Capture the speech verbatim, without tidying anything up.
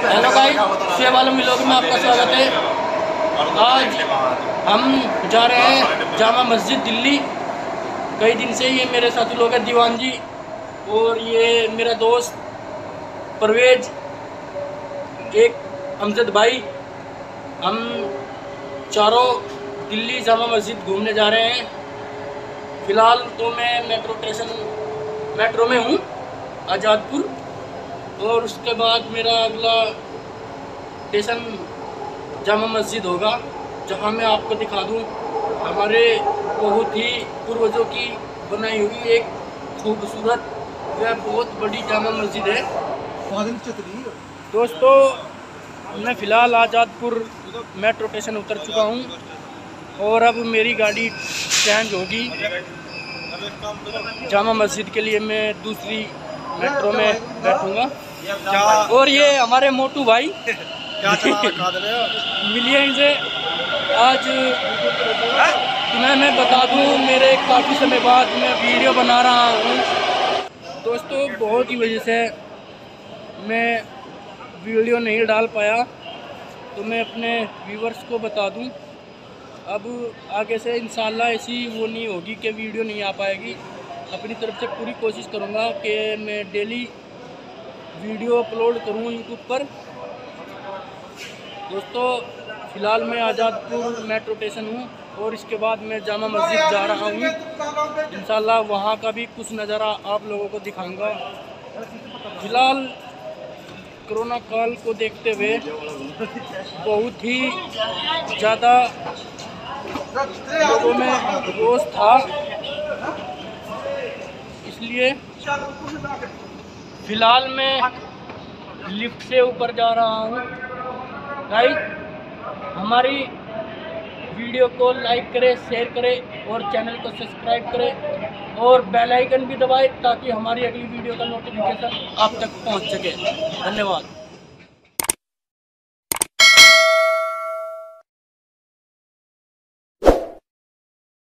Hello guys, शेव Alam vlog में आपका स्वागत है। आज हम जा रहे हैं जामा मस्जिद दिल्ली। कई दिन से ये मेरे साथी लोग हैं, दीवान जी और ये मेरा दोस्त परवेज, एक अमजद भाई। हम चारों दिल्ली जामा मस्जिद घूमने जा रहे हैं। फ़िलहाल तो मैं मेट्रो स्टेशन मेट्रो में हूँ, आज़ादपुर, और उसके बाद मेरा अगला स्टेशन जामा मस्जिद होगा, जहाँ मैं आपको दिखा दूँ हमारे बहुत ही पूर्वजों की बनाई हुई एक खूबसूरत व बहुत बड़ी जामा मस्जिद है। दोस्तों, मैं फ़िलहाल आज़ादपुर मेट्रो स्टेशन उतर चुका हूँ और अब मेरी गाड़ी चेंज होगी। जामा मस्जिद के लिए मैं दूसरी मेट्रो में बैठूंगा। और ये हमारे मोटू भाई मिलिए इनसे। आज तुम्हें मैं बता दूं, मेरे काफ़ी समय बाद मैं वीडियो बना रहा हूँ। दोस्तों, बहुत ही वजह से मैं वीडियो नहीं डाल पाया, तो मैं अपने व्यूवर्स को बता दूं, अब आगे से इंशाल्लाह ऐसी वो नहीं होगी कि वीडियो नहीं आ पाएगी। अपनी तरफ से पूरी कोशिश करूँगा कि मैं डेली वीडियो अपलोड करूँ यूट्यूब पर। दोस्तों, फ़िलहाल मैं आज़ादपुर मेट्रो स्टेशन हूँ और इसके बाद मैं जामा मस्जिद जा रहा हूँ। इंशाल्लाह वहाँ का भी कुछ नज़ारा आप लोगों को दिखाऊंगा। फ़िलहाल कोरोना काल को देखते हुए बहुत ही ज़्यादा लोगों में रोष था, इसलिए फ़िलहाल मैं लिफ्ट से ऊपर जा रहा हूँ। गाइस, हमारी वीडियो को लाइक करें, शेयर करें और चैनल को सब्सक्राइब करें और बेल आइकन भी दबाएं ताकि हमारी अगली वीडियो का नोटिफिकेशन आप तक पहुँच सके। धन्यवाद।